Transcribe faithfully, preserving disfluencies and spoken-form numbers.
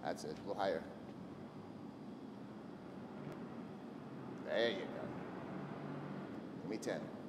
That's it, a little higher. There you go. Give me ten.